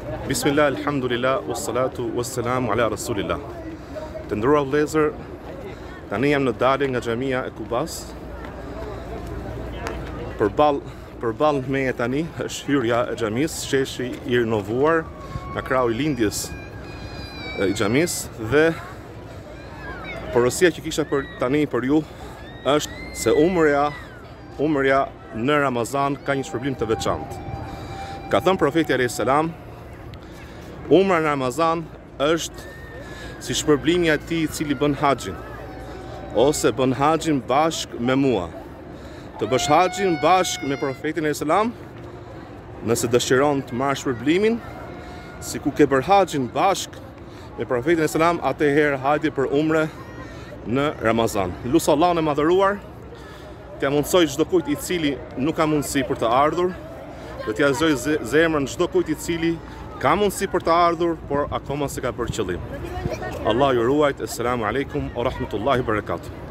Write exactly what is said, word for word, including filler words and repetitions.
Bismillah, alhamdulillah, wassalatu wassalamu ala rasulillah. Të nderuar vëllezër, tani jam në dalje nga xhamia e Kubas. Përball përball meje tani është hyrja e xhamisë, sheshi i rinovuar nga krahu i lindjes i xhamisë dhe porosia që kisha për tani për ju është se umrja, umrja në Ramazan ka një shpërblim të veçantë. Ka thënë profeti alayhis salam, umra në Ramazan është si shpërblimi i atij i cili bën haxhin, ose bën haxhin bashk me mua. Të bësh haxhin bashk me profetin alayhis salam, nëse dëshiron të marrësh shpërblimin, si ku ke bër haxhin bashk me profetin alayhis salam, atëherë hajde për umre në Ramazan. Lusë Allahun e madhëruar, t'ja mundsoj çdo kujt i cili nuk ka mundësi për të ardhur, dhe t'ja zoj zemrën çdo kujt i cili ka mundësi për të ardhur, por akoma se ka për qëllim. Allah ju ruajt. Assalamu alaikum wa rahmatullahi wa barakatuh.